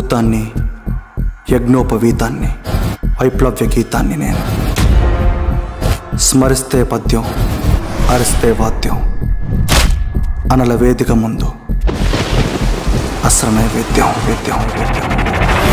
భూతాన్ని, యజ్ఞోపవీతాన్ని, వైప్లవ్య గీతాన్ని నేను. స్మరిస్తే పద్యం, అరిస్తే వాద్యం, అనల వేదిక ముందు అస్ర నైవేద్యం.